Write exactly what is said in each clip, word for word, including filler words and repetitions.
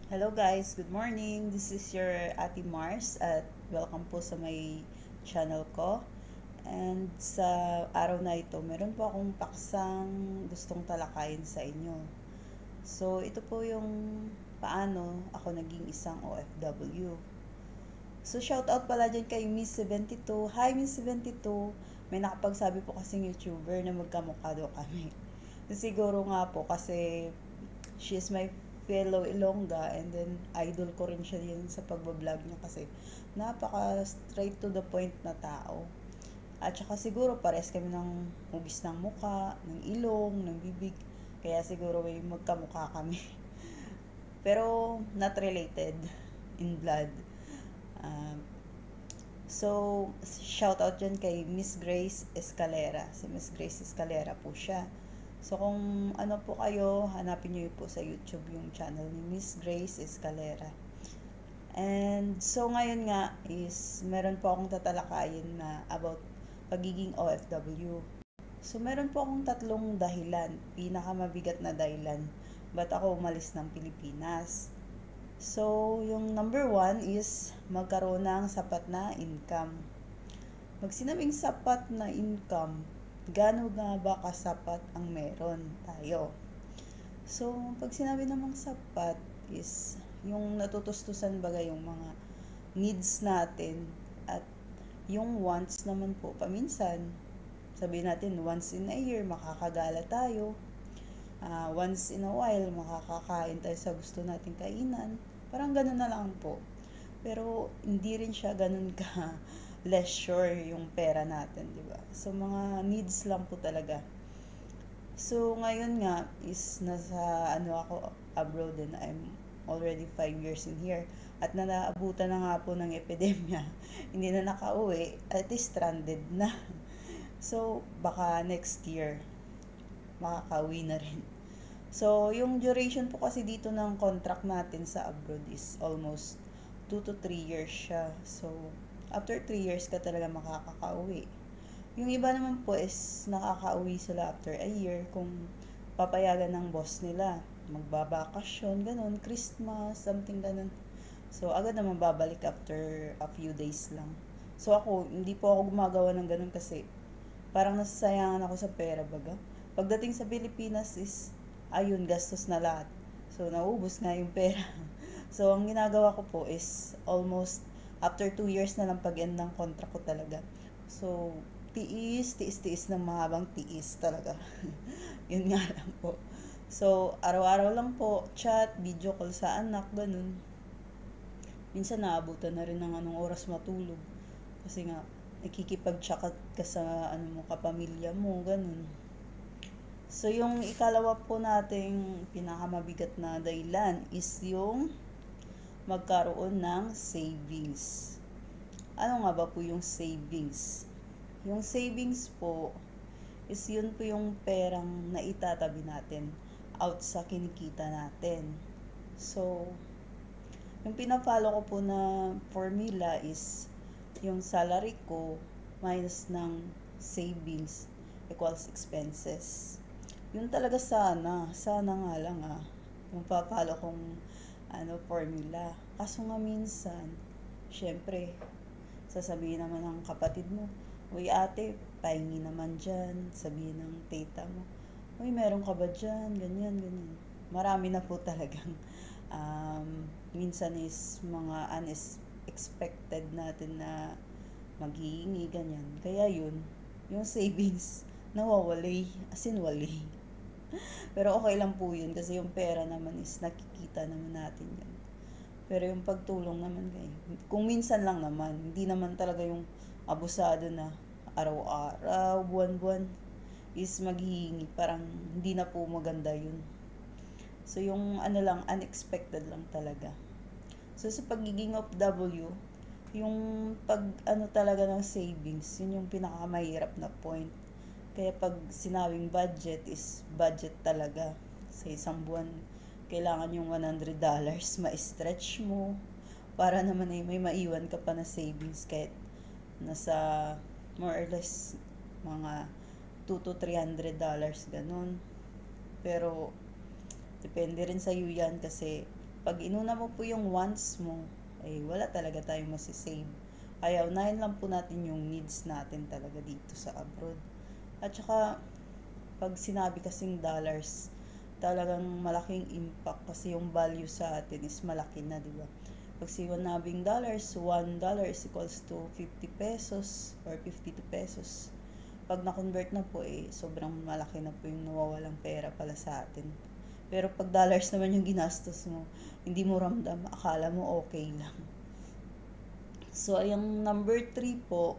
Hello guys, good morning. This is your Ate Mars at welcome po sa may channel ko. And sa araw na ito, meron po akong paksang gustong talakayin sa inyo. So, ito po yung paano ako naging isang O F W. So, shout out pala dyan kay Miss seventy-two. Hi Miss seventy-two. May nakapagsabi po kasing YouTuber na magkamukha daw kami. Siguro nga po kasi she is my fellow Ilongga and then idol ko rin siya yun sa pagbablog niya kasi napaka straight to the point na tao. At saka siguro pares kami ng hugis ng muka, ng ilong, ng bibig. Kaya siguro may magkamukha kami. Pero not related in blood. Um, so, shout out dyan kay Miss Grace Escalera. Si Miss Grace Escalera po siya. So, kung ano po kayo, hanapin nyo po sa YouTube yung channel ni Miss Grace Escalera. And so, ngayon nga is meron po akong tatalakayin na about pagiging O F W. So, meron po akong tatlong dahilan, pinakamabigat na dahilan, ba't ako umalis ng Pilipinas. So, yung number one is magkaroon ng sapat na income. Pag sinabing sapat na income, gaano nga ba kasapat ang meron tayo? So, pag sinabi namang sapat is yung natutustusan bagay yung mga needs natin at yung wants naman po paminsan. Sabihin natin once in a year makakagala tayo. Uh, once in a while makakakain tayo sa gusto nating kainan. Parang ganun na lang po. Pero hindi rin siya ganun ka leisure yung pera natin, di ba? So, mga needs lang po talaga. So, ngayon nga is nasa ano ako abroad and I'm already five years in here. At na naabutan na nga po ng epidemya. Hindi na nakauwi at is stranded na. So, baka next year makakauwi na rin. So, yung duration po kasi dito ng contract natin sa abroad is almost two to three years siya. So, after three years ka talaga makakakauwi. Yung iba naman po is nakakauwi sila after a year kung papayagan ng boss nila. Magbabakasyon, ganun, Christmas, something ganun. So, agad naman babalik after a few days lang. So, ako, hindi po ako gumagawa ng ganun kasi parang nasasayangan ako sa pera baga. Pagdating sa Pilipinas is, ayun, gastos na lahat. So, naubos nga yung pera. So, ang ginagawa ko po is almost after two years na lang pag-end ng contract ko talaga. So, tiis, tiis, tiis ng mahabang tiis talaga. Yun nga lang po. So, araw-araw lang po, chat, video call sa anak, ganun. Minsan naabutan na rin ng anong oras matulog. Kasi nga, nakikipag-chat ka sa ano mo, kapamilya mo, ganun. So, yung ikalawa po nating pinakamabigat na dahilan is yung magkaroon ng savings. Ano nga ba po yung savings? Yung savings po is yun po yung perang naitatabi natin out sa kinikita natin. So, yung pina-follow ko po na formula is yung salary ko minus ng savings equals expenses. Yun talaga sana, sana nga lang ah, yung papalo kong ano, formula. Kaso nga minsan, syempre, sasabihin naman ng kapatid mo, uy ate, pahingi naman dyan, sabihin ng tita mo, uy meron ka ba dyan, ganyan, ganyan. Marami na po talagang, um, minsan is mga unexpected natin na maghihingi, ganyan. Kaya yun, yung savings, nawawali, as in wali. Pero okay lang po yun kasi yung pera naman is nakikita naman natin yun. Pero yung pagtulong naman kayo, kung minsan lang naman, hindi naman talaga yung abusado na araw-araw, buwan-buwan is maghihingi. Parang hindi na po maganda yun. So yung ano lang, unexpected lang talaga. So sa pagiging O F W, yung pag ano talaga ng savings, yun yung pinakamahirap na point. Kaya pag sinabing budget is budget talaga. Sa isang buwan, kailangan yung one hundred dollars ma-stretch mo para naman ay may maiwan ka pa na savings kahit nasa more or less mga two to three hundred dollars ganun. Pero depende rin sa iyo yan kasi Pag inuna mo po yung wants mo, ay wala talaga tayong masisave. Kaya unahin lang po natin yung needs natin talaga dito sa abroad. At saka, pag sinabi kasing dollars, talagang malaking impact kasi yung value sa atin is malaki na, di ba? Pag sinabing dollars, one dollar is equals to fifty pesos or fifty-two pesos. Pag na-convert na po, eh, sobrang malaki na po yung nawawalang pera pala sa atin. Pero pag dollars naman yung ginastos mo, hindi mo ramdam, akala mo okay lang. So, yung number three po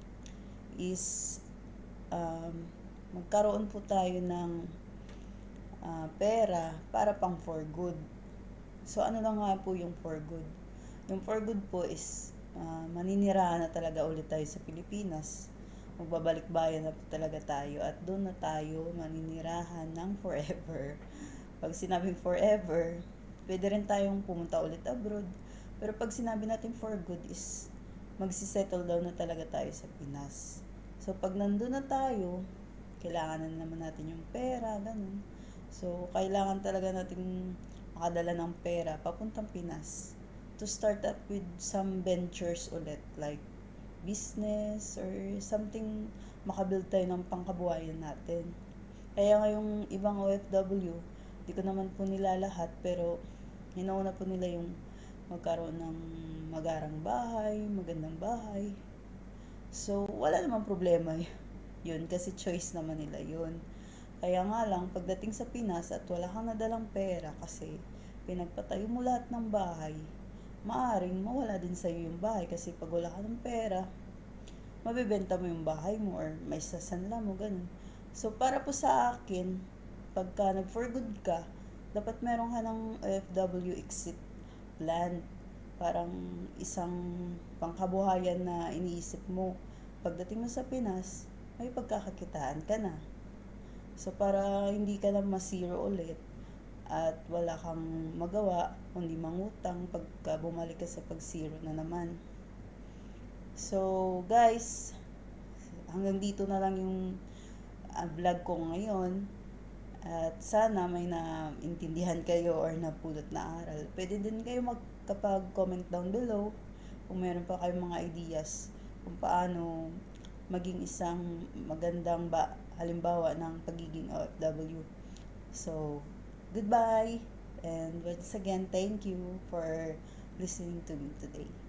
is um, magkaroon po tayo ng uh, pera para pang for good. So, ano na nga po yung for good? Yung for good po is uh, maninirahan na talaga ulit tayo sa Pilipinas. Magbabalik bayan na po talaga tayo at doon na tayo maninirahan ng forever. Pag sinabing forever, pwede rin tayong pumunta ulit abroad. Pero pag sinabi natin for good is magsisettle down na talaga tayo sa Pinas. So, pag nandun na tayo, kailangan na naman natin yung pera, ganun. So, kailangan talaga natin makadala ng pera papuntang Pinas to start up with some ventures ulit, like business or something, makabuild tayo ng pangkabuhayan natin. Kaya ngayong ibang O F W, di ko naman po nila lahat, pero hinauna po nila yung magkaroon ng magarang bahay, magandang bahay. So, wala namang problema yun kasi choice naman nila yun. Kaya nga lang, pagdating sa Pinas at wala kang nadalang pera kasi pinagpatayo mo lahat ng bahay, maaring mawala din sa'yo yung bahay kasi pag wala ka ng pera, mabibenta mo yung bahay mo or may sasanla mo, ganun. So, para po sa akin, pagka nag-for good ka, dapat meron ka ng O F W exit plan. Parang isang pangkabuhayan na iniisip mo. Pagdating mo sa Pinas, may pagkakakitaan ka na. So, para hindi ka na masiro ulit at wala kang magawa, kundi mangutang pagka bumalik ka sa pag-zero na naman. So, guys, hanggang dito na lang yung uh, vlog ko ngayon. At sana may naintindihan kayo or napulot na aral. Pwede din kayo magkapag-comment down below kung meron pa kayong mga ideas kung paano maging isang magandang ba halimbawa ng pagiging O F W. So, goodbye! And once again, thank you for listening to me today.